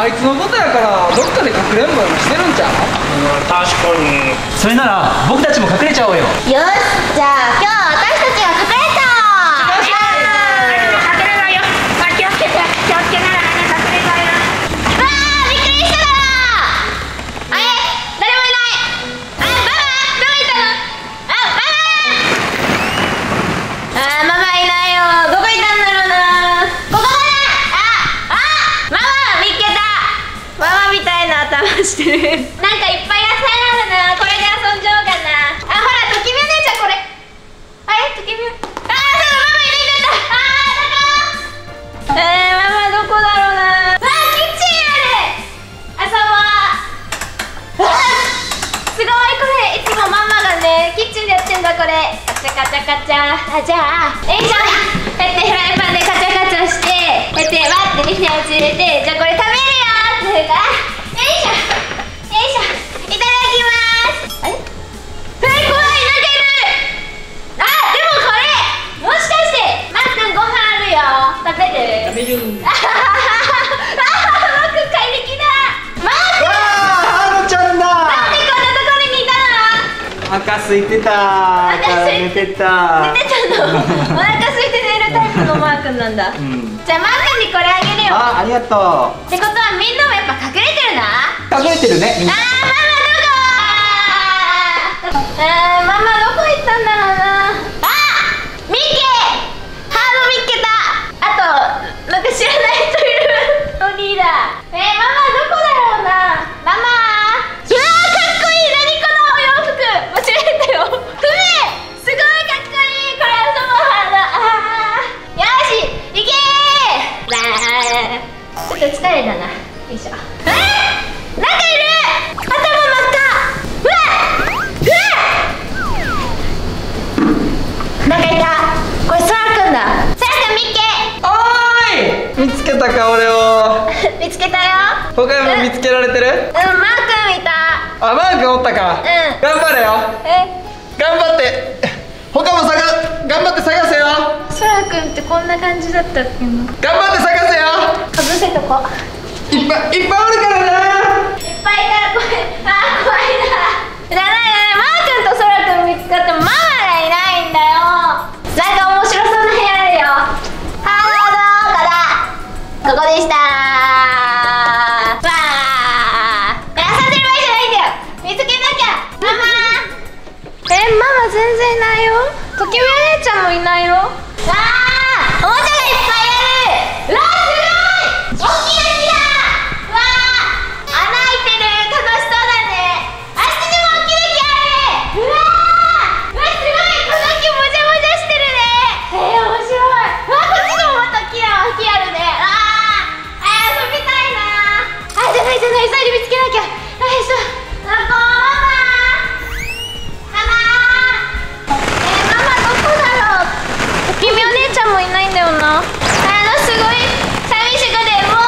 あいつのことやからどっかでかくれんぼでもしてるんちゃう？ 確かに。 それなら僕たちも隠れちゃおうよ。 よし、じゃあ今日は私たちが隠れちゃおう。 隠れないよ。気をつけて、気をつけながらね、隠れないよ。 わあ、びっくりしたな。あれ、誰もいない。あ、ママ、どこ行ったの？あ、ママ。ママいないよ。どこ行ったんだろうな。ここだ。ママ見っけた。ママみたいな頭してる。なんかいっぱい野菜あるな。これで遊んじゃおうかな。あ、ほら、ときみお姉ちゃんこれ。あれ、ときみお。そうだ、ママいないんだった。ママどこだろうな。キッチンある。遊ぼう。すごい、これいつもママがねキッチンでやってんだ。これカチャカチャカチャ。じゃあよいしょ。こうやってフライパンでカチャカチャして、こうやってわって火の打ち入れて、じゃあこれ食べるよって言うから、よいしょよいしょ、いただきます。あれ、怖い、なんかいる。あ、でもこれもしかしてマックンご飯あるよ。食べる？ 食べる。 マックン怪力だ。マックン、 ハロちゃんだ。 なんでこんなところにいたの？ お腹空いてた。寝てた。 寝てたの？お腹空いて寝るタイプのマー君なんだ。じゃあマー君にこれあげるよ。 ありがとう。 ってことはみんなもやっぱ隠れてるな。 隠れてるね。みんな。 ママどこ行ったんだろうな。ミッケー、ハード見っけた。あとなんか知らない人いる。トニーだ。ママどこだろうな。ママ、うわー、かっこいい。何このお洋服。間違えたよ。ふめ、すごいかっこいい。これ遊ぼう。よし、行けー。ちょっと疲れたな。よいしょ。なんかいる。頭真っ赤。うわなんかいた。これソラくんだ。ソラくん見っけ。 おーい、見つけたか俺を。 見つけたよ。 他にも見つけられてる？ マーくんいた。 あ、マー君おったか。頑張れよ。頑張って。他も頑張って探せよ。 ソラくんってこんな感じだったっけな。 頑張って探せよ。 かぶせとこ。 いっぱいおるからな。 いっぱいいたら怖い。怖いな。マーくんとソラくん見つかってもママがいないんだよ。なんか面白そうな部屋あるよ。ここでした。わあ、遊んでる場合じゃないんだよ。見つけなきゃ。ママ。ママ全然いないよ。ときみお姉ちゃんもいないよ。わあ、おもちゃがいっぱいある。うわー、すごい。大きな木だ。わあ、穴開いてる。楽しそうだね。あっちにも大きな木ある。うわー、すごい。この木もじゃもじゃしてるね。面白い。わあ、こっちにもまた木あるね。遊びたいな。じゃない、急いで見つけなきゃ。よいしょ。ママ、ママどこだろう。ときみお姉ちゃんもいないんだよな。すごい寂しくてもう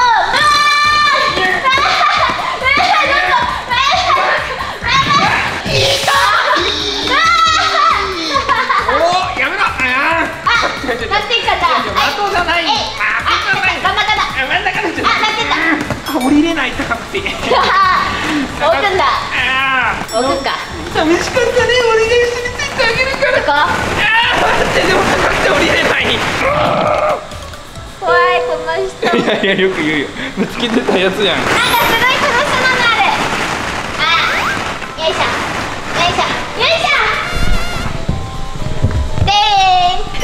お、やめろ。 待ってかな。 的じゃない。 真ん中だ。 真ん中だ。 なってた。 降りれない高くて。 置くんだ。置くか。 寂しかったね。俺が一緒についてあげるから。 ここ。 待って、でも高くて降りれない。 怖い、この人。 いやいや、よく言うよ。ぶつけてたやつやん。 なんかすごい楽しそうなのある。よいしょよいしょよいしょ。でーん。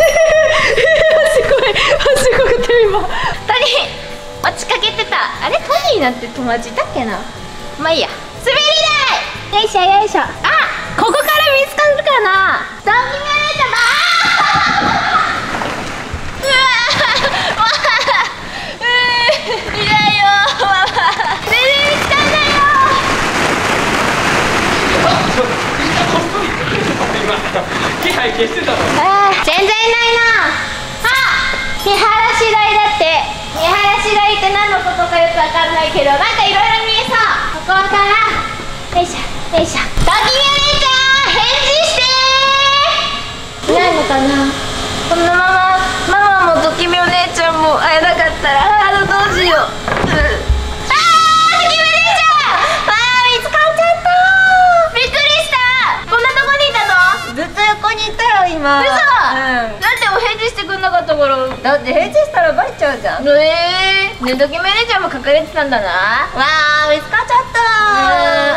すごくて今トニー落ちかけてた。あれ、トニーなんて友達いたっけな。まあいいや。滑り台。よいしょよいしょ。ここから見つかるかな。ドキミお姉ちゃん。うわー、いないよママ。全然見つかんないよ。 気配消してたの。 全然いないな。見晴らし台だって。見晴らし台って何のことかよくわかんないけど、なんかいろいろ見えそう。ここからよいしょよいしょ。ドキミお姉ちゃん返事してー。いないのかな。このままママもドキミお姉ちゃんも会えなかったらどうしよう。 ちゃうじゃん。ねドキム姉ちゃんも隠れてたんだな。わあ見つかっちゃった。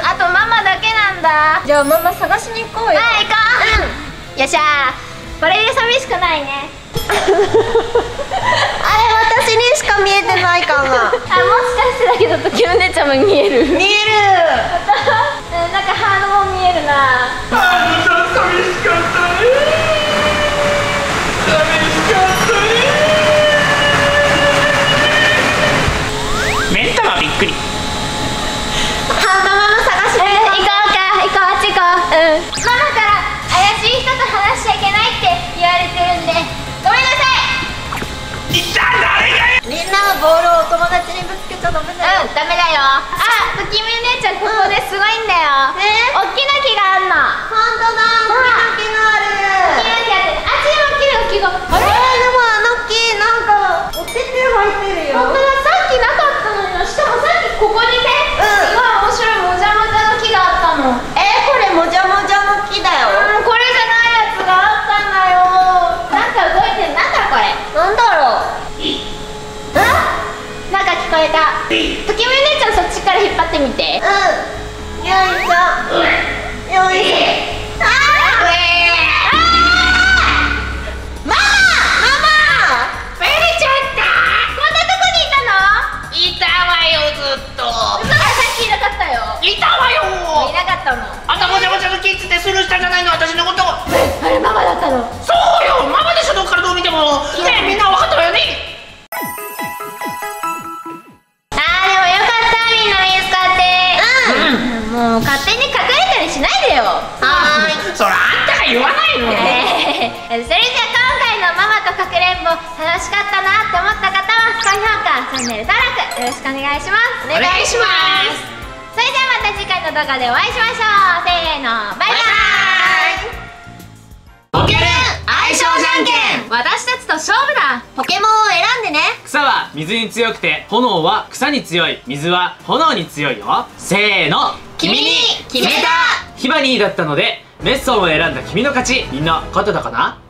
あとママだけなんだ。じゃあママ探しに行こうよ。行こう。よっしゃー、これで寂しくないね。あれ私にしか見えてないかな。もしかしてだけど時の姉ちゃんも見える。見える。なんかハードも見えるな。 寂しかったね。寂しかったね。 目ん玉びっくり。 ママ探しに行こうか。行こう、あっち行こう。ママから怪しい人と話しちゃいけないって言われてるんでごめんなさい。みんなはボールをお友達にぶつけちゃダメだよ。ダメだよ。あ、ときみ姉ちゃんここですごいんだよ。大きな木があんの。ほんとだ、大きな木がある。大きな木ある。あっちにも大きな木が。あれでもあの木なんかお手手入ってるよ。ほんとだ、さっきなかったのよ。しかもさっきここにね、すごい面白いもじゃもじゃの木があったの。これもじゃもじゃの木だよ。これじゃないやつがあったんだよ。なんか動いてる。なんだこれ。なんだろう。なんか聞こえた。ときみ姉ちゃんそっちから引っ張ってみて。よいしょ。よいしょ。ママバレちゃった。こんなとこにいたの？いたわよ、ずっと。さっきいなかったよ。 いたわよ。 いなかったの。 あんたごちゃごちゃのキッズでスルーしたんじゃないの、私のこと。 あれママだったの。 そうよ、ママでしょ、どっからどう見ても。ねえ、みんな分かったわよね。 もう勝手に隠れたりしないでよ。 はーい。そらあんたが言わないの。 それじゃあ今回のママとかくれんぼ楽しかったなって思った方は高評価、チャンネル登録よろしくお願いします。 お願いします。 それではまた次回の動画でお会いしましょう。せーの、バイバイ。 ポケルン相性じゃんけん。 私たちと勝負だ。ポケモンを選んでね。 草は水に強くて炎は草に強い、水は炎に強いよ。せーの、 君に決めた。 ヒバニーだったのでメッソンを選んだ君の勝ち。みんな勝てたかな？